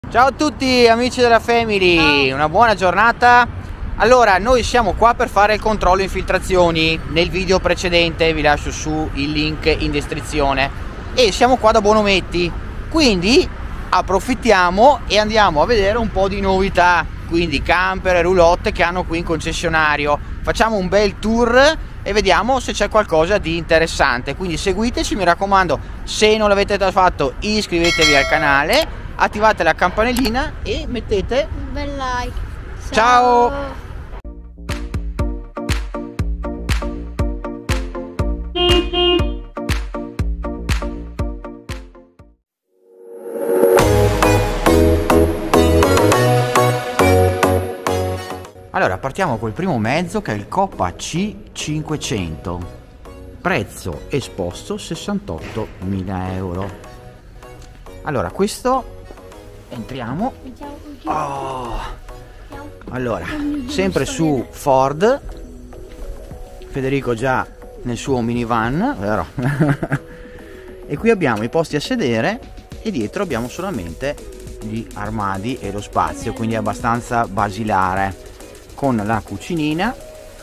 Ciao a tutti amici della Family, una buona giornata. Allora, noi siamo qua per fare il controllo infiltrazioni. Nel video precedente vi lascio su il link in descrizione. E siamo qua da Bonometti, quindi approfittiamo e andiamo a vedere un po' di novità, quindi camper e roulotte che hanno qui in concessionario. Facciamo un bel tour e vediamo se c'è qualcosa di interessante, quindi seguiteci, mi raccomando. Se non l'avete già fatto, iscrivetevi al canale, attivate la campanellina e mettete un bel like. Ciao! Allora, partiamo col primo mezzo che è il Coppa C500, prezzo esposto 68.000 euro. Allora, questo entriamo. Oh. Allora, sempre su Ford, Federico già nel suo minivan, vero? E qui abbiamo i posti a sedere e dietro abbiamo solamente gli armadi e lo spazio, quindi è abbastanza basilare, con la cucinina,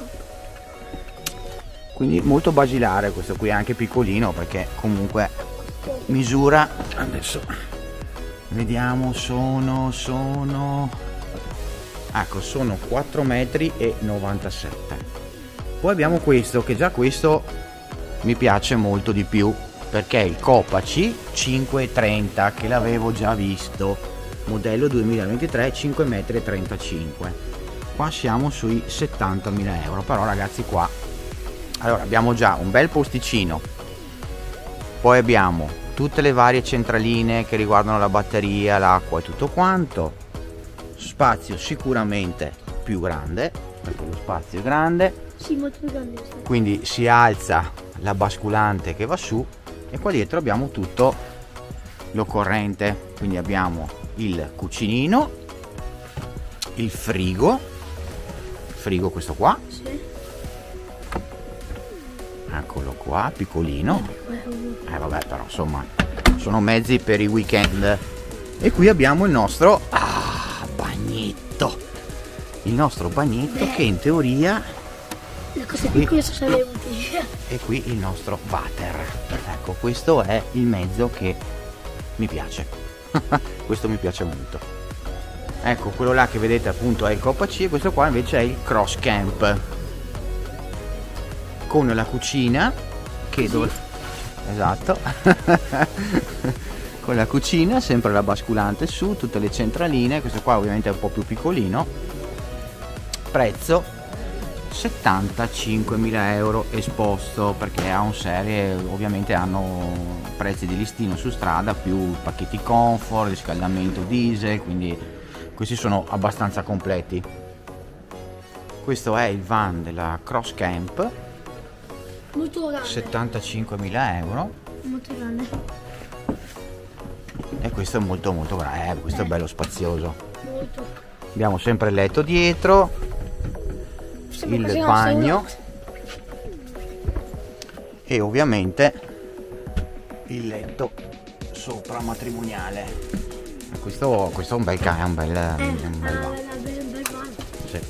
quindi molto basilare. Questo qui è anche piccolino perché comunque misura, adesso vediamo, sono 4 metri e 97. Poi abbiamo questo, che già questo mi piace molto di più perché è il Coppa C530, che l'avevo già visto, modello 2023, 5 metri e 35. Qua siamo sui 70.000 euro, però ragazzi qua, allora abbiamo già un bel posticino, poi abbiamo tutte le varie centraline che riguardano la batteria, l'acqua e tutto quanto, spazio sicuramente più grande, perché lo spazio è grande, sì, molto più grande, quindi si alza la basculante che va su, e qua dietro abbiamo tutto l'occorrente, quindi abbiamo il cucinino, il frigo questo qua, sì. Eccolo qua, piccolino, vabbè, però insomma sono mezzi per i weekend. E qui abbiamo il nostro bagnetto, che in teoria le cose piccole sono le utili. E qui il nostro water. Ecco, questo è il mezzo che mi piace. Questo mi piace molto. Ecco, quello là che vedete appunto è il Coppa C, e questo qua invece è il Cross Camp, con la cucina che esatto. Con la cucina, sempre la basculante su, tutte le centraline. Questo qua ovviamente è un po' più piccolino, prezzo 75.000 euro esposto, perché ha un serie, ovviamente hanno prezzi di listino su strada più pacchetti comfort, riscaldamento diesel, quindi questi sono abbastanza completi. Questo è il van della Cross Camp, Molto grande. 75.000 euro. Molto grande. E questo è molto grande, questo è bello spazioso. Molto. Abbiamo sempre il letto dietro, il bagno e ovviamente il letto sopra matrimoniale. Questo è un bel van. Sì.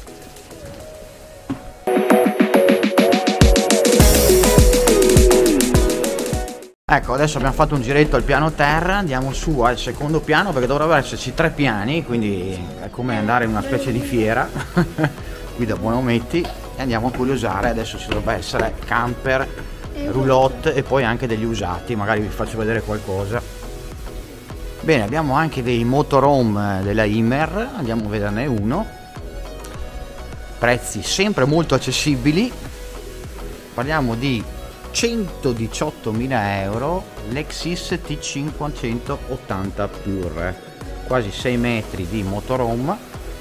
Ecco, adesso abbiamo fatto un giretto al piano terra, andiamo su al secondo piano perché dovrebbero esserci 3 piani, quindi è come andare in una specie di fiera qui da Bonometti, e andiamo a curiosare. Adesso ci dovrebbe essere camper, roulotte e poi anche degli usati, magari vi faccio vedere qualcosa. Bene, abbiamo anche dei motorhome della Immer, andiamo a vederne uno, prezzi sempre molto accessibili, parliamo di 118.000 euro, Lexus T580 Pure, quasi 6 metri di motorhome.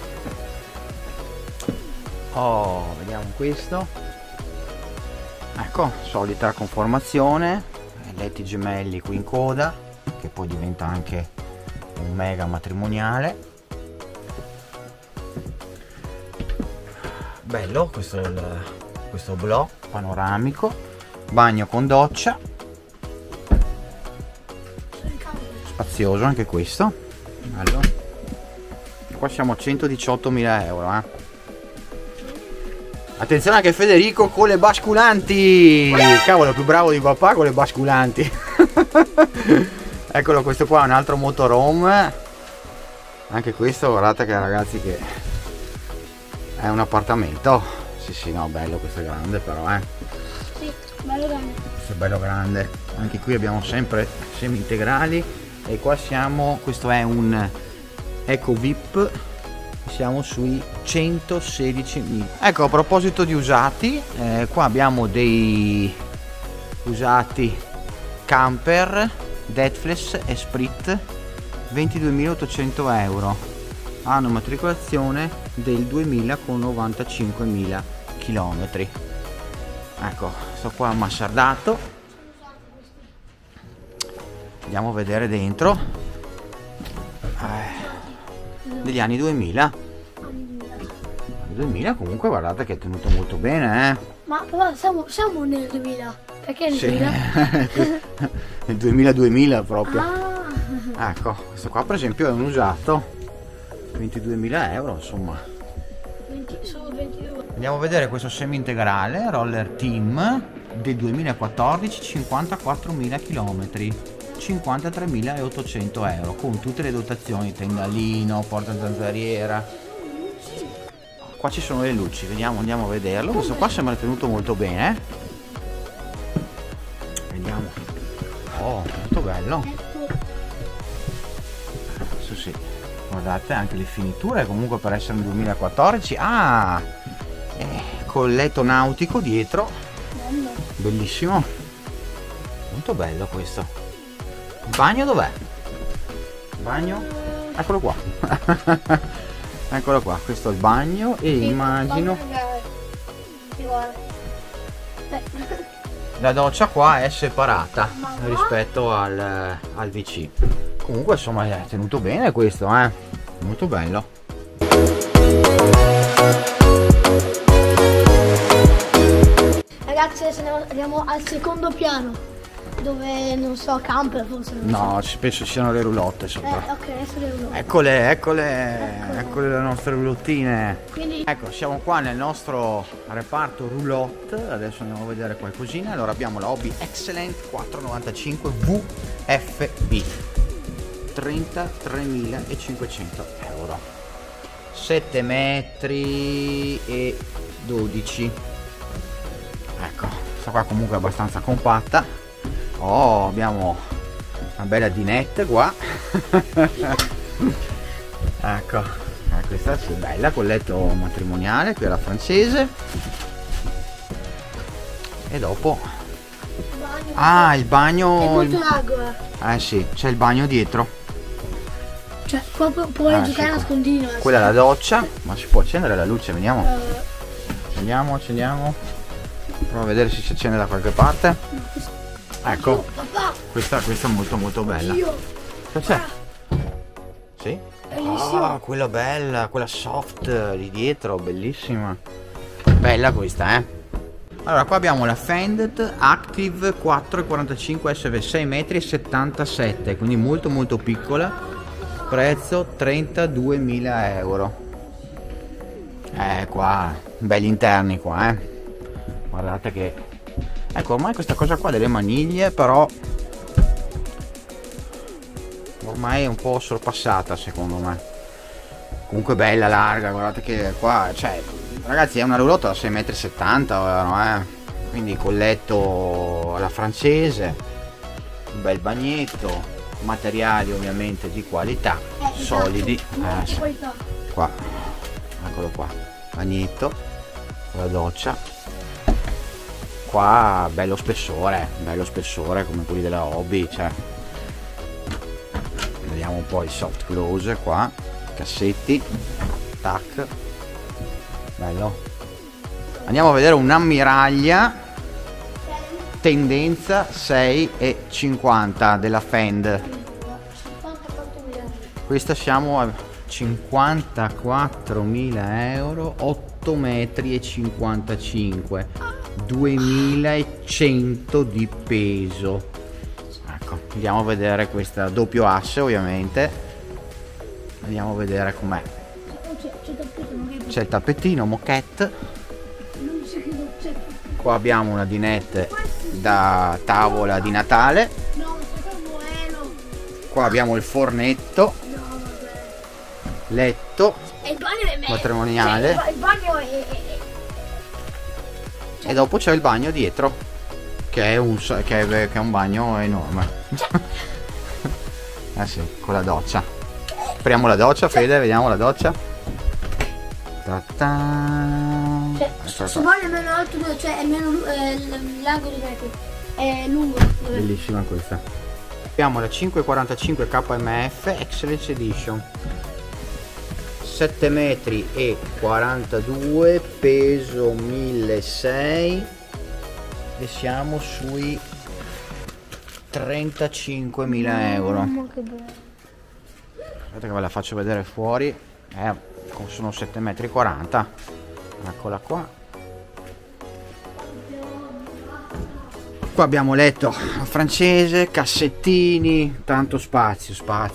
Vediamo questo, ecco, solita conformazione, letti gemelli qui in coda, che poi diventa anche un mega matrimoniale. Bello questo blò panoramico, bagno con doccia, spazioso anche questo, bello. qua siamo a 118.000 euro, Attenzione anche Federico con le basculanti. Cavolo, più bravo di papà con le basculanti. Eccolo, questo qua è un altro motorhome. Anche questo, guardate che ragazzi che è un appartamento. Sì, no, bello, questo è grande però, Sì, bello grande. Questo è bello grande. Anche qui abbiamo sempre semi integrali. E qua siamo, questo è un Eco VIP. Siamo sui 116.000. Ecco, a proposito di usati, qua abbiamo dei usati camper Deathless e Sprit 22.800 euro. Hanno matricolazione del 2000 con 95.000 chilometri. Ecco, sto qua massardato. Andiamo a vedere dentro. Degli anni 2000. 2000 comunque guardate che è tenuto molto bene, Ma però siamo nel 2000. Perché nel Sì. 2000? Nel 2000 proprio. Ah, Ecco, questo qua per esempio è un usato 22.000 euro, insomma. solo 22. Andiamo a vedere questo semi integrale Roller Team del 2014, 54.000 km, 53.800 euro, con tutte le dotazioni, tendalino, porta zanzariera. Qua ci sono le luci, vediamo, andiamo a vederlo. Questo qua sembra tenuto molto bene. Vediamo. Oh, molto bello. Sì. Guardate anche le finiture, comunque per essere un 2014. Col letto nautico dietro. Bello. Bellissimo. Molto bello questo. Il bagno dov'è? Il bagno? Eccolo qua. Eccolo qua, questo è il bagno e immagino la doccia qua è separata rispetto al WC. Comunque insomma è tenuto bene questo, molto bello. Ragazzi, adesso andiamo al secondo piano. Dove non so, camper forse. No, penso siano le roulotte sopra. Ok, adesso le uno. Eccole le nostre roulottine. Quindi Ecco, siamo qua nel nostro reparto roulotte. Adesso andiamo a vedere qualcosina. Allora abbiamo la Hobby Excellent 495 VFB 33.500 euro, 7 metri e 12. Ecco, questa qua comunque è abbastanza compatta. Oh, abbiamo una bella dinette qua. Ecco, questa è bella col letto matrimoniale qui alla francese. E dopo il bagno. è molto largo, Sì, c'è il bagno dietro. Cioè, qua puoi giocare a sì, nascondino. quella è la doccia, ma si può accendere la luce, vediamo. Accendiamo. Proviamo a vedere se si accende da qualche parte. Ecco, Papà, questa è molto bella. Cosa c'è? Sì? bellissimo. Quella bella, quella soft di dietro, bellissima. Bella questa, Allora, qua abbiamo la Fended Active 445 SV 6 metri e 77, quindi molto piccola. Prezzo 32.000 euro. Qua, belli interni qua, Guardate che... Ecco, ormai questa cosa qua delle maniglie però ormai è un po' sorpassata secondo me. Comunque bella, larga, guardate che qua, cioè, ragazzi è una roulotte da 6,70 m, quindi col letto alla francese, un bel bagnetto, materiali ovviamente di qualità, solidi. Sì. Qua, eccolo qua, bagnetto, con la doccia. Qua bello spessore come quelli della Hobby, cioè. Vediamo un po' il soft close qua, cassetti, tac, bello. Andiamo a vedere un'ammiraglia tendenza 6,50 della Fend. Questa siamo a 54.000 euro, 8 metri e 55, 2100 di peso. Ecco, andiamo a vedere questa doppio asse ovviamente. Andiamo a vedere com'è. C'è il tappetino moquette. Qua abbiamo una dinette da tavola di Natale. Qua abbiamo il fornetto, letto matrimoniale, il bagno è... e dopo c'è il bagno dietro, che è un bagno enorme. Eh sì, con la doccia. Apriamo la doccia, Fede, vediamo la doccia. Questo bagno è meno alto, cioè è meno largo di metri, è lungo. Bellissima questa. Abbiamo la 545 KMF Excellence Edition, 7 metri e 42, peso 1600 e siamo sui 35.000 euro. Aspetta che ve la faccio vedere fuori. Sono 7 metri e 40. Eccola qua. Qua abbiamo letto francese, cassettini, tanto spazio.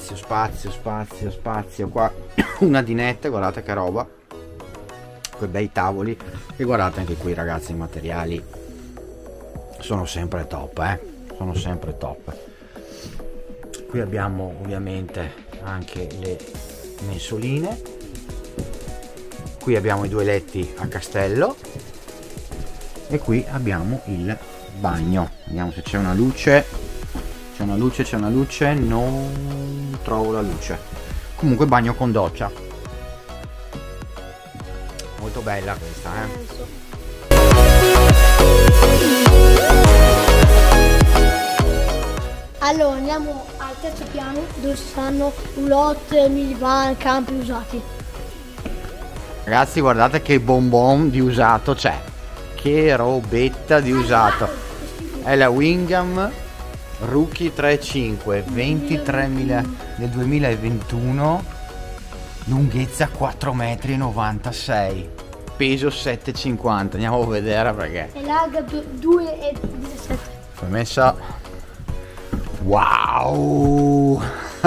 Qua una dinette, guardate che roba, quei bei tavoli. E guardate anche qui, ragazzi, i materiali sono sempre top, sono sempre top. Qui abbiamo ovviamente anche le mensoline. Qui abbiamo i due letti a castello e qui abbiamo il bagno. Vediamo se c'è una luce. C'è una luce, non trovo la luce. Comunque bagno con doccia. Molto bella questa, Allora andiamo al terzo piano dove ci saranno roulotte, minivan, campi usati. Ragazzi, guardate che bonbon di usato c'è. Che robetta di usato. È la Wingham Rookie 3.5, 23.000 del 2021, lunghezza 4,96 m, peso 7,50. Andiamo a vedere perché. E larga 2,17. Premessa. Wow.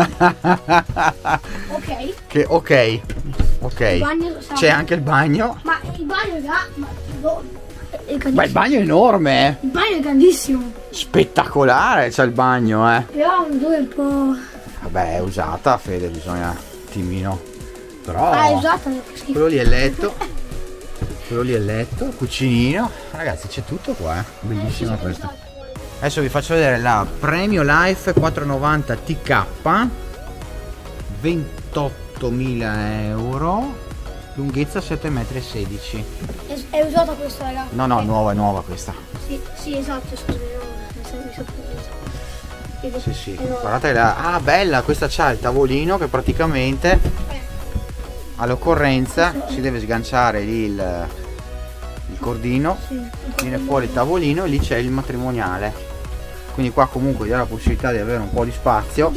Ok. C'è anche il bagno. Ma il bagno Ma il bagno è enorme. Il bagno è grandissimo. Spettacolare c'è il bagno, Però è un po'... Vabbè, è usata, Fede, bisogna un attimino. Però è usata. quello lì è il letto. Cucinino. Ragazzi, c'è tutto qua, bellissima questa. Adesso vi faccio vedere la Premio Life 490 TK, 28.000 euro, lunghezza 7,16 m. È usata questa, ragazzi? No, è nuova questa. Sì, esatto, scusi, Sì. Guardate la... bella, questa c'ha il tavolino che praticamente all'occorrenza si deve sganciare lì il cordino, viene fuori il tavolino e lì c'è il matrimoniale. Quindi qua comunque dà la possibilità di avere un po' di spazio.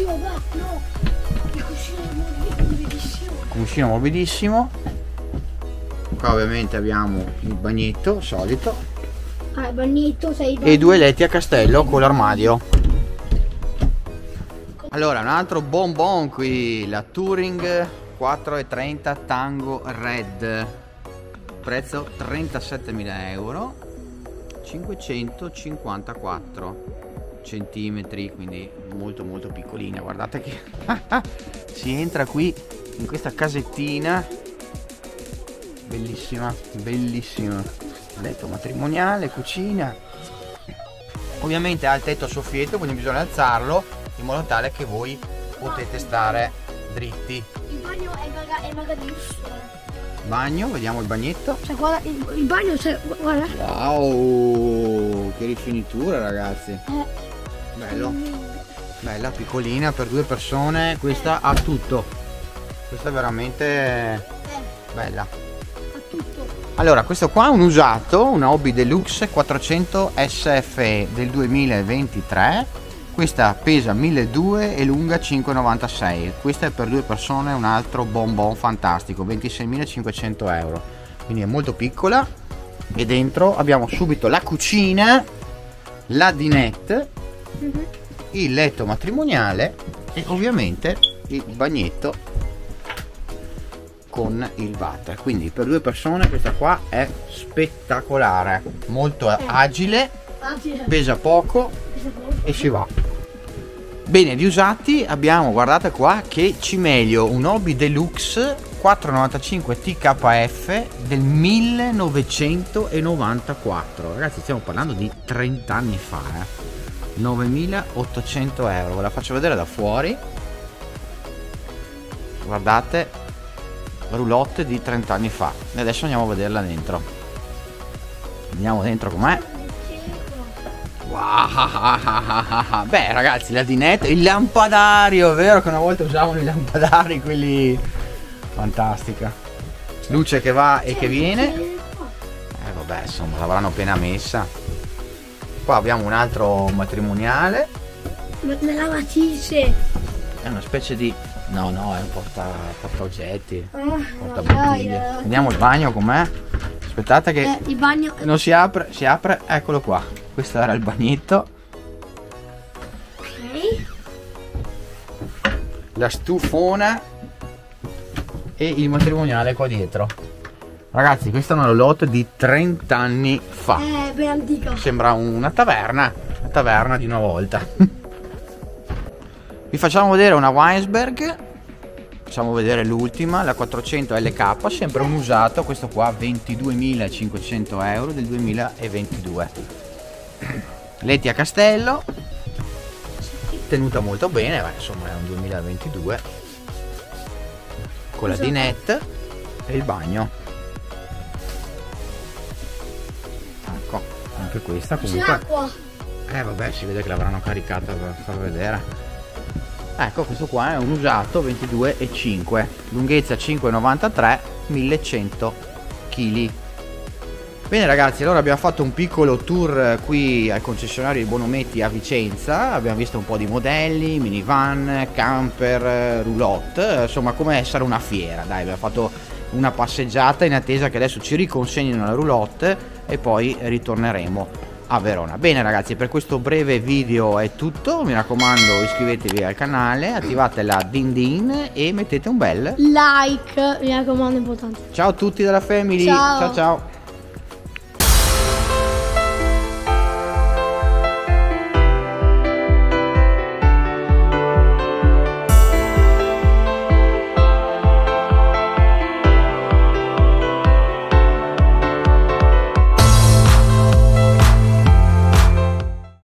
Cuscino morbidissimo. Qua ovviamente abbiamo il bagnetto solito. Il bagnetto, e i due letti a castello con l'armadio. Allora, un altro bonbon qui, la Touring 430 Tango Red, prezzo 37.000 euro, 554 centimetri, quindi molto piccolina. Guardate che si entra qui in questa casettina bellissima, letto matrimoniale, cucina, ovviamente ha il tetto a soffietto, quindi bisogna alzarlo in modo tale che voi potete stare dritti. Il bagno è magari bagno, vediamo il bagnetto. Cioè, guarda, il bagno, cioè, guarda. Wow, che rifinitura, ragazzi. Bello. Bella, piccolina per due persone. Questa ha tutto. Questa è veramente bella. Ha tutto. Allora, questo qua è un usato, una Hobby Deluxe 400 SFE del 2023. Questa pesa 1.200 e lunga 5,96. Questa è per due persone, un altro bonbon fantastico, 26.500 euro. Quindi è molto piccola. E dentro abbiamo subito la cucina, la dinette, il letto matrimoniale e ovviamente il bagnetto con il water. Quindi per 2 persone questa qua è spettacolare, molto agile, pesa poco e si va. Bene, di usati abbiamo, guardate qua, che Cimelio, un Hobby Deluxe 495 TKF del 1994. Ragazzi, stiamo parlando di 30 anni fa, 9.800 euro. Ve la faccio vedere da fuori. Guardate, roulotte di 30 anni fa. E adesso andiamo a vederla dentro. Andiamo dentro com'è. Wow. Beh ragazzi, la dinette, il lampadario, è vero che una volta usavano i lampadari, quelli, fantastica, luce che va e che viene. Vabbè, insomma, l'avranno appena messa. Qua abbiamo un altro matrimoniale, le lavatrice, è una specie di, no, è un porta oggetti, porta bottiglie. Andiamo al bagno com'è. Aspettate che il bagno non si apre, eccolo qua. Questo era il bagnetto. Ok. La stufona e il matrimoniale qua dietro. Ragazzi, questa è una roulotte di 30 anni fa. Ben antica. Sembra una taverna di una volta. Vi facciamo vedere una Weinsberg. Facciamo vedere l'ultima, la 400 LK, sempre un usato, questo qua 22.500 euro del 2022. Leti a castello, tenuta molto bene, ma insomma è un 2022, con la dinette e il bagno. Ecco, anche questa comunque. Vabbè, si vede che l'avranno caricata per far vedere. Ecco, questo qua è un usato 22,5, lunghezza 5,93, 1100 kg. Bene ragazzi, allora abbiamo fatto un piccolo tour qui al concessionario di Bonometti a Vicenza. Abbiamo visto un po' di modelli, minivan, camper, roulotte, insomma come essere una fiera. Dai, abbiamo fatto una passeggiata in attesa che adesso ci riconsegnino la roulotte e poi ritorneremo a Verona. Bene ragazzi, per questo breve video è tutto. Mi raccomando, iscrivetevi al canale, attivate la din din e mettete un bel like, mi raccomando, è importante. Ciao a tutti dalla family, ciao ciao.